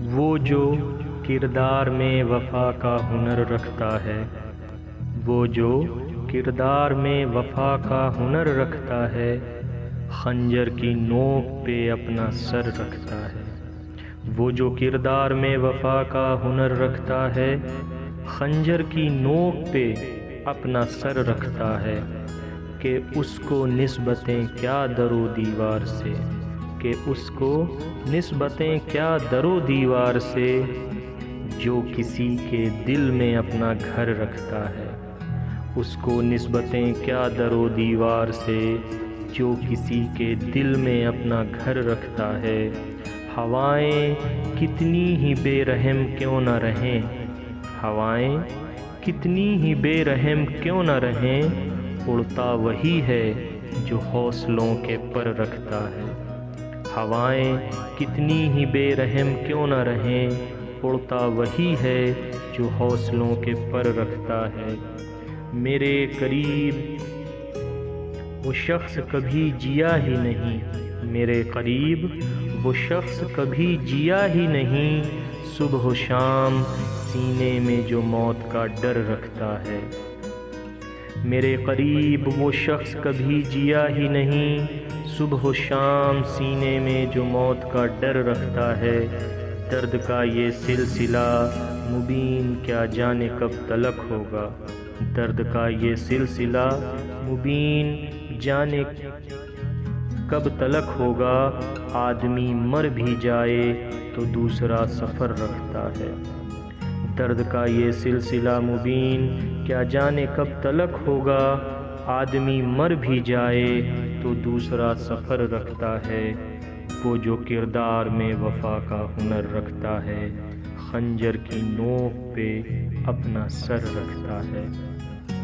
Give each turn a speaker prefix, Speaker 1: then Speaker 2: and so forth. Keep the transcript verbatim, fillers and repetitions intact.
Speaker 1: وہ جو کردار میں وفا کا ہنر رکھتا ہے، وہ جو کردار میں وفا کا ہنر رکھتا ہے، خنجر کی نوک پہ اپنا سر رکھتا ہے۔ وہ جو کردار میں وفا کا ہنر رکھتا ہے، خنجر کی نوک پہ اپنا سر رکھتا ہے، کہ اس کو نسبتیں کیا در و دیوار سے، کہ اس کو نسبتیں کیا در و دیوار سے، جو کسی کے دل میں اپنا گھر رکھتا ہے۔ اس کو نسبتیں کیا در و دیوار سے، جو کسی کے دل میں اپنا گھر رکھتا ہے۔ ہوائیں کتنی ہی بے رحم کیوں نہ رہیں، ہوائیں کتنی ہی بے رحم کیوں نہ رہیں، اڑتا وہی ہے جو حوصلوں کے پر رکھتا ہے۔ ہوائیں کتنی ہی بے رحم کیوں نہ رہیں، اڑتا وہی ہے جو حوصلوں کے پر رکھتا ہے۔ میرے قریب وہ شخص کبھی جیا ہی نہیں، میرے قریب وہ شخص کبھی جیا ہی نہیں، صبح و شام سینے میں جو موت کا ڈر رکھتا ہے۔ میرے قریب وہ شخص کبھی جیا ہی نہیں، صبح و شام سینے میں جو موت کا ڈر رکھتا ہے۔ درد کا یہ سلسلہ مبین کیا جانے کب تلک ہوگا، درد کا یہ سلسلہ مبین جانے کب تلک ہوگا، آدمی مر بھی جائے تو دوسرا سفر رکھتا ہے۔ درد کا یہ سلسلہ مبین کیا جانے کب تلک ہوگا، آدمی مر بھی جائے تو دوسرا سفر رکھتا ہے۔ وہ جو کردار میں وفا کا ہنر رکھتا ہے، خنجر کی نوک پہ اپنا سر رکھتا ہے۔